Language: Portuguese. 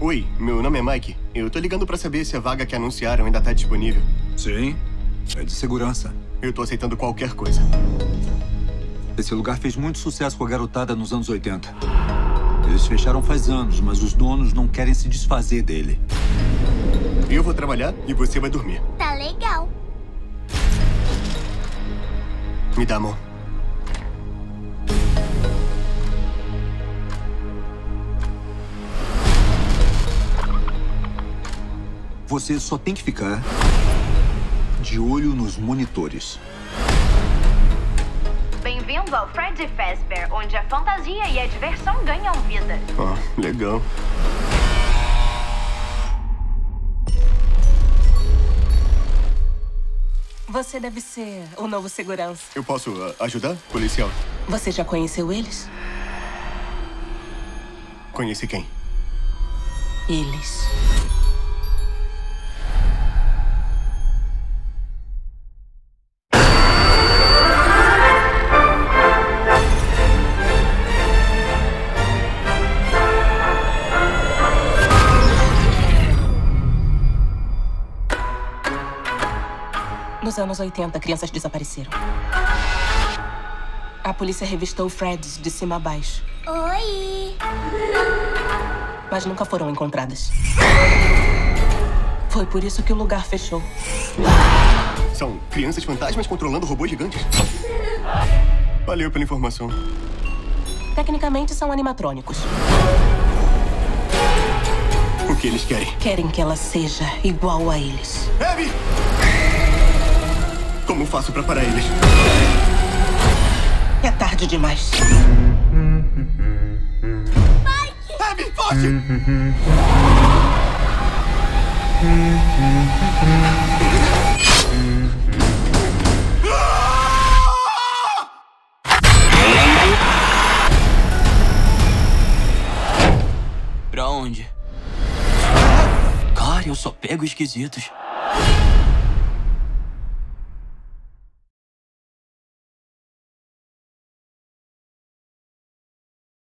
Oi, meu nome é Mike. Eu tô ligando pra saber se a vaga que anunciaram ainda tá disponível. Sim, é de segurança. Eu tô aceitando qualquer coisa. Esse lugar fez muito sucesso com a garotada nos anos 80. Eles fecharam faz anos, mas os donos não querem se desfazer dele. Eu vou trabalhar e você vai dormir. Tá legal. Me dá a mão. Você só tem que ficar de olho nos monitores. Bem-vindo ao Freddy Fazbear, onde a fantasia e a diversão ganham vida. Oh, legal. Você deve ser o novo segurança. Eu posso ajudar, policial? Você já conheceu eles? Conheci quem? Eles. Nos anos 80, crianças desapareceram. A polícia revistou Freds de cima a baixo. Oi! Mas nunca foram encontradas. Foi por isso que o lugar fechou. São crianças fantasmas controlando robôs gigantes? Valeu pela informação. Tecnicamente, são animatrônicos. O que eles querem? Querem que ela seja igual a eles. Abby! Como faço pra parar eles? É tarde demais. Abby, forte! Pra onde? Cara, eu só pego esquisitos.